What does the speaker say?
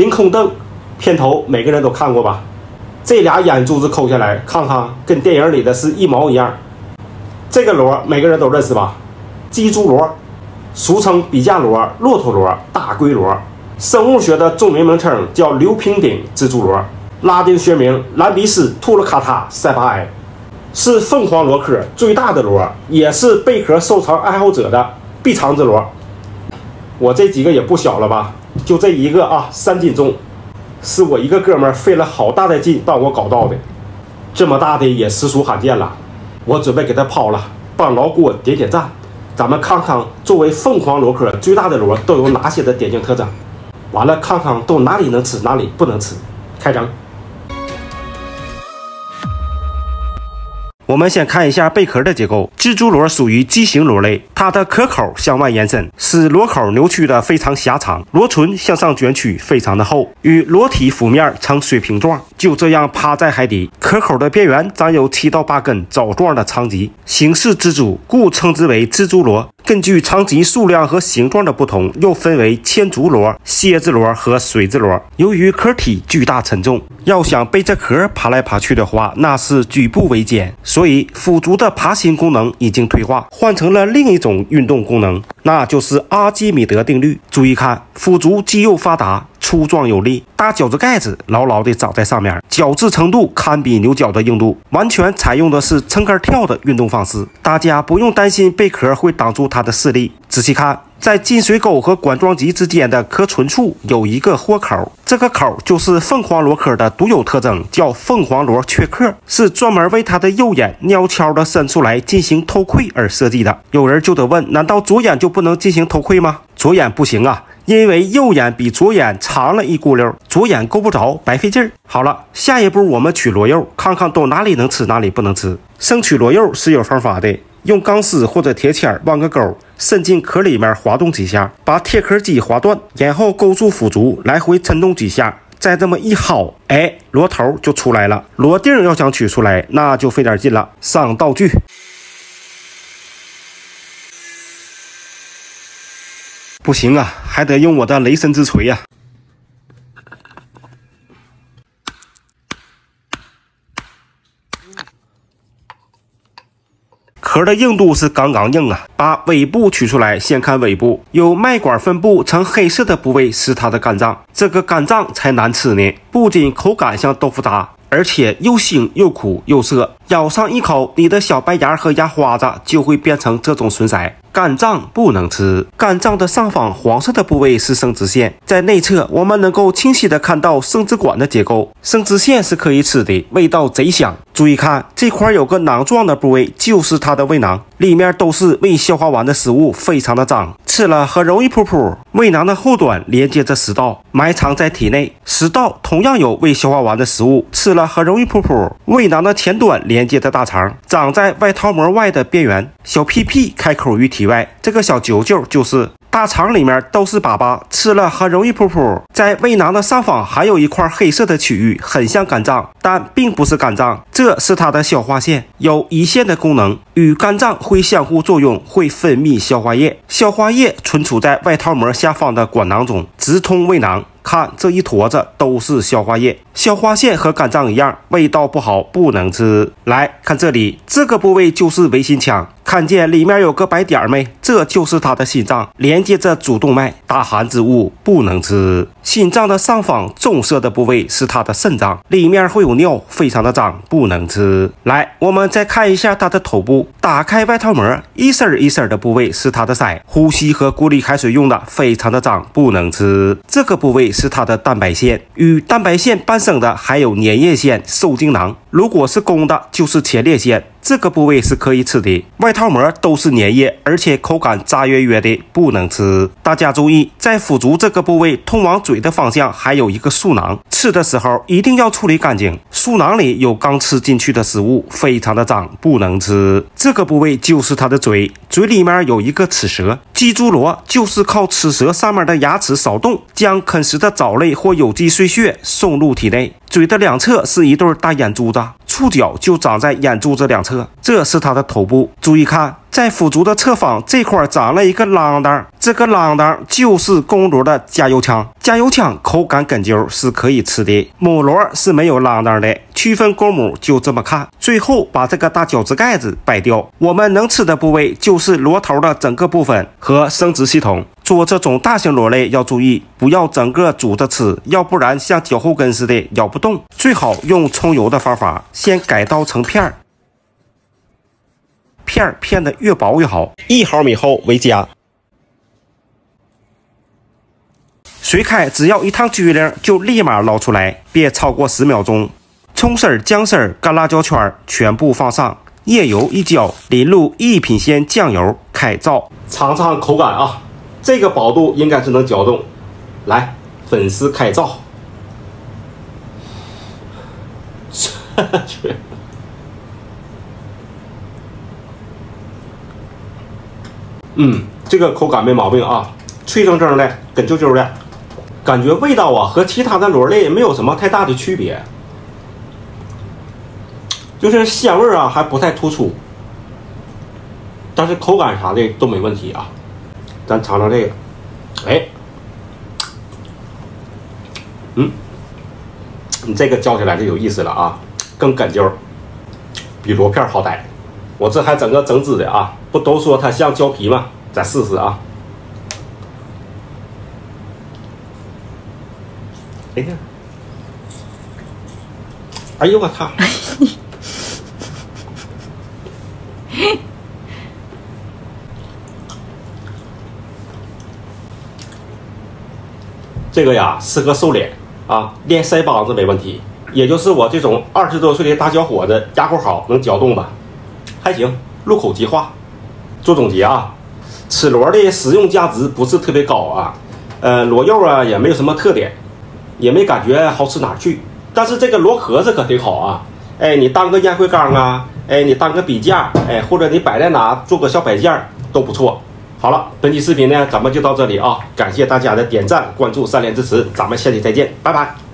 凌空瞪，片头每个人都看过吧？这俩眼珠子抠下来，看看跟电影里的是一毛一样。这个螺每个人都认识吧？鸡猪螺，俗称比价螺、骆驼螺、大龟螺。生物学的中文名称叫硫平顶蜘蛛螺，拉丁学名兰比斯图勒卡塔塞巴埃，是凤凰螺科最大的螺，也是贝壳收藏爱好者的必藏之螺。我这几个也不小了吧？就这一个啊，3斤重，是我一个哥们儿费了好大的劲帮我搞到的，这么大的也实属罕见了。我准备给他抛了，帮老郭点点赞。咱们看看作为凤凰螺科最大的螺都有哪些的典型特征，完了看看都哪里能吃哪里不能吃，开整。我们先看一下贝壳的结构。蜘蛛螺属于畸形螺类，它的壳口向外延伸，使螺口扭曲的非常狭长，螺唇向上卷曲非常的厚，与螺体腹面呈水平状，就这样趴在海底。壳口的边缘长有7到8根藻状的长棘，形似蜘蛛，故称之为蜘蛛螺。根据长棘数量和形状的不同，又分为千足螺、蝎子螺和水蛭螺。由于壳体巨大沉重，要想背着壳爬来爬去的话，那是举步维艰，所以腹足的爬行功能已经退化，换成了另一种运动功能，那就是阿基米德定律。注意看，腹足肌肉发达，粗壮有力，大脚趾盖子牢牢地长在上面，角质程度堪比牛角的硬度，完全采用的是撑杆跳的运动方式。大家不用担心贝壳会挡住它的视力。仔细看，在进水沟和管状棘之间的壳唇处有一个豁口，这个口就是凤凰螺科的独有特征，叫凤凰螺缺壳，是专门为它的右眼悄悄地伸出来进行偷窥而设计的。有人就得问，难道左眼就不能进行偷窥吗？左眼不行啊，因为右眼比左眼长了一轱辘，左眼够不着，白费劲儿。好了，下一步我们取螺肉，看看都哪里能吃哪里不能吃。生取螺肉是有方法的，用钢丝或者铁签挖个沟，伸进壳里面滑动几下，把铁壳肌划断，然后勾住腹足，来回抻动几下，再这么一薅，哎，螺头就出来了。螺锭要想取出来，那就费点劲了。上道具。不行啊，还得用我的雷神之锤呀！壳的硬度是刚刚硬啊！把尾部取出来，先看尾部，有脉管分布呈黑色的部位是它的肝脏，这个肝脏才难吃呢，不仅口感像豆腐渣，而且又腥又苦又涩，咬上一口，你的小白牙和牙花子就会变成这种损色。肝脏不能吃，肝脏的上方黄色的部位是生殖腺，在内侧我们能够清晰的看到生殖管的结构，生殖腺是可以吃的，味道贼香。注意看，这块有个囊状的部位，就是它的胃囊，里面都是未消化完的食物，非常的脏，吃了很容易噗噗。胃囊的后端连接着食道，埋藏在体内，食道同样有未消化完的食物，吃了很容易噗噗。胃囊的前端连接着大肠，长在外套膜外的边缘，小屁屁开口于体外，这个小揪揪就是大肠里面都是粑粑，吃了很容易噗噗。在胃囊的上方还有一块黑色的区域，很像肝脏，但并不是肝脏，这是它的消化腺，有胰腺的功能，与肝脏会相互作用，会分泌消化液。消化液存储在外套膜下方的管囊中，直通胃囊。看这一坨子都是消化液，消化腺和肝脏一样，味道不好，不能吃。来看这里，这个部位就是维心腔，看见里面有个白点没？这就是它的心脏，连接着主动脉，大寒之物，不能吃。心脏的上方棕色的部位是它的肾脏，里面会有尿，非常的脏，不能吃。来，我们再看一下它的头部，打开外套膜，一丝一丝的部位是它的鳃，呼吸和过滤海水用的，非常的脏，不能吃。这个部位是它的蛋白腺，与蛋白腺伴生的还有粘液腺、受精囊，如果是公的就是前列腺，这个部位是可以吃的。外套膜都是粘液，而且口感渣约约的，不能吃。大家注意，在腹足这个部位通往嘴的方向还有一个嗉囊，吃的时候一定要处理干净，嗉囊里有刚吃进去的食物，非常的脏，不能吃。这个部位就是它的嘴，嘴里面有一个齿舌，鸡猪螺就是靠齿舌上面的牙齿扫动，将啃食的藻类或有机碎屑送入体内。嘴的两侧是一对大眼珠子，触角就长在眼珠子两侧，这是它的头部。注意看， 在腐竹的侧方这块长了一个啷当，这个啷当就是公螺的加油腔。加油腔口感根揪，是可以吃的，母螺是没有啷当的。区分公母就这么看。最后把这个大饺子盖子掰掉，我们能吃的部位就是螺头的整个部分和生殖系统。做这种大型螺类要注意，不要整个煮着吃，要不然像脚后跟似的咬不动。最好用葱油的方法，先改刀成片儿。片的越薄越好，1毫米厚为佳。水开只要一烫焗灵就立马捞出来，别超过10秒钟。葱丝、姜丝、干辣椒圈全部放上，椰油一浇，淋入一品鲜酱油，开灶。尝尝口感啊，这个薄度应该是能嚼动。来，粉丝开灶。这个口感没毛病啊，脆铮铮的，跟揪揪的，感觉味道啊和其他的螺类没有什么太大的区别，就是鲜味啊还不太突出，但是口感啥的都没问题啊。咱尝尝这个，你这个嚼起来就有意思了啊，更跟揪，比螺片好逮。我这还整个整只的啊，不都说它像胶皮吗？咱试试啊！哎呦我操！这个呀适合瘦脸啊，练腮帮子没问题。也就是我这种20多岁的大小伙子，牙口好，能嚼动吧？还行，入口即化。做总结啊，吃螺的食用价值不是特别高啊，螺肉啊也没有什么特点，也没感觉好吃哪去。但是这个螺壳子可挺好啊，你当个烟灰缸啊，你当个笔架，或者你摆在哪做个小摆件都不错。好了，本期视频呢咱们就到这里啊，感谢大家的点赞、关注、3连支持，咱们下期再见，拜拜。